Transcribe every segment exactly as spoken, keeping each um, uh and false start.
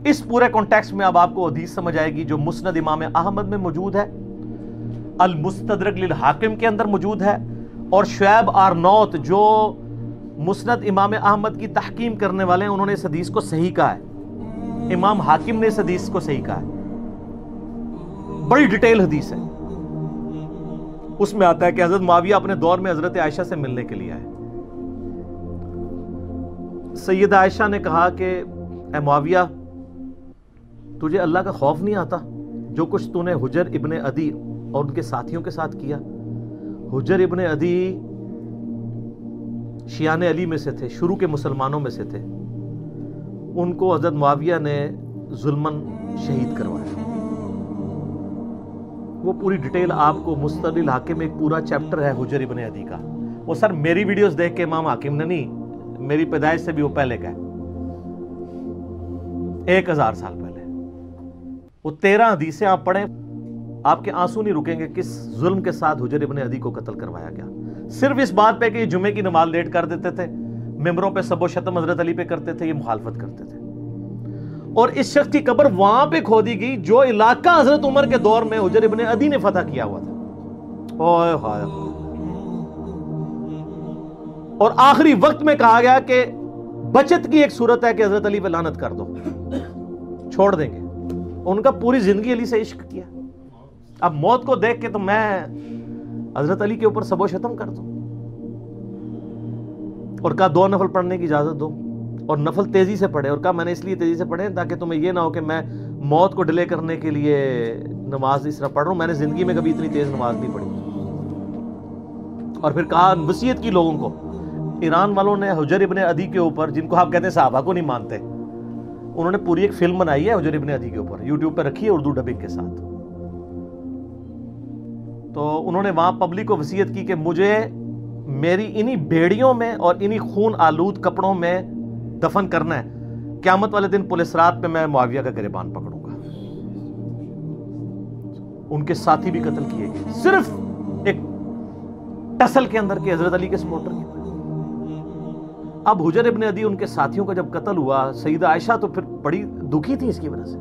اس پورے کانٹیکسٹ میں اب آپ کو حدیث سمجھ آئے گی جو مسند امام احمد میں موجود ہے، المستدرک للحاکم کے اندر موجود ہے، اور شعیب آرنوت جو مسند امام احمد کی تحکیم کرنے والے ہیں انہوں نے اس حدیث کو صحیح کہا ہے، امام حاکم نے اس حدیث کو صحیح کہا ہے، بڑی ڈیٹیل حدیث ہے۔ اس میں آتا ہے کہ حضرت معاویہ اپنے دور میں حضرت عائشہ سے ملنے کے لیے آئے۔ سیدہ عائشہ نے کہا کہ اے معاویہ، تجھے اللہ کا خوف نہیں آتا جو کچھ تو نے حجر ابن عدی اور ان کے ساتھیوں کے ساتھ کیا؟ حجر ابن عدی شیعان علی میں سے تھے، شروع کے مسلمانوں میں سے تھے، ان کو حضرت معاویہ نے ظلماً شہید کروایا۔ وہ پوری ڈیٹیل آپ کو مستدرک الحاکم میں ایک پورا چیپٹر ہے حجر ابن عدی کا۔ وہ سر میری ویڈیوز دیکھ کے امام حاکم نے نہیں، میری پیدائش سے بھی وہ پہلے کا ہے، ایک ہزار سال پہلے۔ وہ تیرہ حدیثیں آپ پڑھیں، آپ کے آنسو نہیں رکیں گے کس ظلم کے ساتھ حجر ابن عدی کو قتل کروایا گیا، صرف اس بات پہ کہ یہ جمعے کی نماز لیٹ کر دیتے تھے، ممبروں پہ سب و شتم حضرت علی پہ کرتے تھے، یہ مخالفت کرتے تھے، اور اس شخص کی قبر وہاں پہ کھودی گئی جو علاقہ حضرت عمر کے دور میں حجر ابن عدی نے فتح کیا ہوا تھا۔ اوہ ہائے، اور آخری وقت میں کہا گیا کہ بچت کی ایک صورت ہے کہ حضرت علی پہ لعنت کر دو، چھوڑ دیں گے۔ ان کا پوری زندگی علی سے عشق کیا، اب موت کو دیکھ کے تو میں حضرت علی کے اوپر سب و شتم کر دوں؟ اور کہا دو نفل پڑھنے کی اجازت دو، اور نفل تیزی سے پڑھے، اور کہا میں نے اس لیے تیزی سے پڑھے تاکہ تمہیں یہ نہ ہو کہ میں موت کو ڈیلے کرنے کے لیے نماز اس طرح پڑھ رہا ہوں، میں نے زندگی میں کبھی اتنی تیز نماز نہیں پڑھی۔ اور پھر کہا وصیت کی لوگوں کو، ایران والوں نے حجر ابن عدی کے اوپر، جن کو آپ کہتے ہیں صحابہ کو نہیں مانتے، انہوں نے پوری ایک فلم بنائی ہے حجر ابن عدی کے اوپر، یوٹیوب پہ رکھی ہے اردو ڈبنگ کے ساتھ۔ تو انہوں نے وہاں پبلک کو وصیت کی کہ مجھے میری انہی بیڑیوں میں اور انہی خون آلود کپڑوں میں دفن کرنا ہے، قیامت والے دن پولیس رات پہ میں معاویہ کا گریبان پکڑوں گا۔ ان کے ساتھی بھی قتل کیے گئے صرف ایک ٹسل کے اندر کے حضرت علی کے سپورٹر کی۔ اب حجر ابن عدی ان کے ساتھیوں کا جب قتل ہوا، سیدہ عائشہ تو پھر بڑی دکھی تھی اس کی وجہ سے۔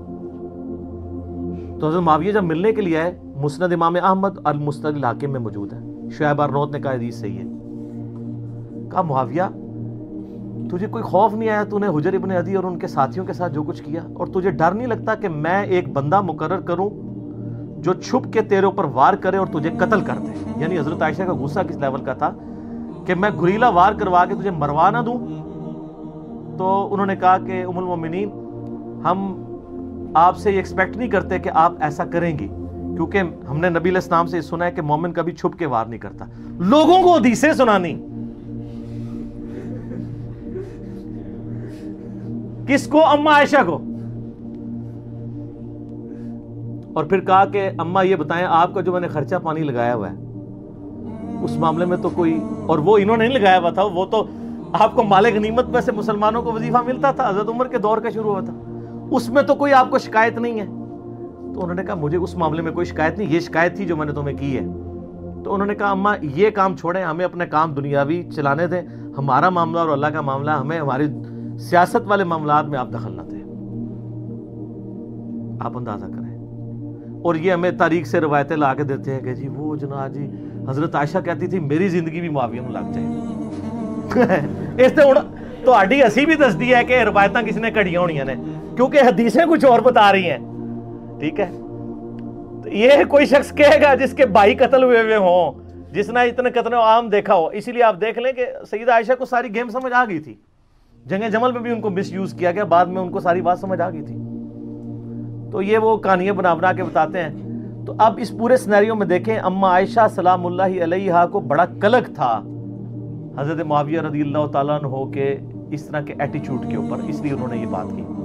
تو حضرت معاویہ جب ملنے کے لیے آئے، مسند امام احمد المستدرک الحاکم میں موجود ہے، شعیب آرنوت نے کہا حدیث صحیح ہے۔ کہا معاویہ، تجھے کوئی خوف نہیں آیا؟ تو نے حجر ابن عدی اور ان کے ساتھیوں کے ساتھ جو کچھ کیا، اور تجھے ڈر نہیں لگتا کہ میں ایک بندہ مقرر کروں جو چھپ کے تیرے اوپر وار کرے اور تجھے قتل کر دے؟ یعنی حضرت عائشہ کا غصہ کس لیول کا تھا کہ میں گریلا وار کروا کے تجھے مروا نہ دوں۔ تو انہوں نے کہا کہ ام المومنین، ہم آپ سے یہ ایکسپیکٹ نہیں کرتے کہ آپ ایسا کریں گی، کیونکہ ہم نے نبی علیہ السلام سے سنا ہے کہ مومن کبھی چھپ کے وار نہیں کرتا۔ لوگوں کو حدیثیں سنانی، کس کو؟ اما عائشہ کو۔ اور پھر کہا کہ اما یہ بتائیں، آپ کا جو میں نے خرچہ پانی لگایا ہوا ہے اس معاملے میں تو کوئی، اور وہ انہوں نے نہیں لگایا ہوا تھا، وہ تو آپ کو مال غنیمت میں سے مسلمانوں کو وظیفہ ملتا تھا، حضرت عمر کے دور کا شروع ہوا تھا، اس میں تو کوئی آپ کو شکایت نہیں ہے۔ تو انہوں نے کہا مجھے اس معاملے میں کوئی شکایت نہیں، یہ شکایت تھی جو میں نے تمہیں کی ہے۔ تو انہوں نے کہا اما یہ کام چھوڑیں، ہمیں اپنے کام دنیاوی چلانے دیں، ہمارا معاملہ اور اللہ کا معاملہ، ہمیں ہماری سیاست والے معاملات میں آپ دخل نہ دیں۔ آپ اندازہ کریں۔ اور یہ ہمیں تاریخ سے روایتیں لا کے دیتے ہیں کہ جی وہ جناب جی حضرت عائشہ کہتی تھی میری زندگی بھی معاویہ میں لگ جائے۔ اس نے تو ہڈی ہسی بھی دس دی ہے کہ روایتاں کس نے کڑیاں ہونی نے، کیونکہ حدیثیں کچھ اور بتا رہی ہیں، ٹھیک ہے۔ تو یہ کوئی شخص کہے گا جس کے بھائی قتل ہوئے ہوئے ہوں، جس نے اتنے قتل عام دیکھا ہو، اسی لیے آپ دیکھ لیں کہ سیدہ عائشہ کو ساری گیم سمجھ آ گئی تھی، جنگ جمل میں بھی ان کو مس یوز کیا گیا، بعد میں ان کو ساری بات سمجھ آ گئی تھی۔ تو یہ وہ کہانیاں بنا بنا کے بتاتے ہیں۔ تو اب اس پورے سینیریو میں دیکھیں، اما عائشہ سلام اللہ علیہا کو بڑا کلک تھا حضرت معاویہ رضی اللہ تعالیٰ عنہ کے اس طرح کے ایٹیچیوڈ کے اوپر، اس لیے انہوں نے یہ بات کی۔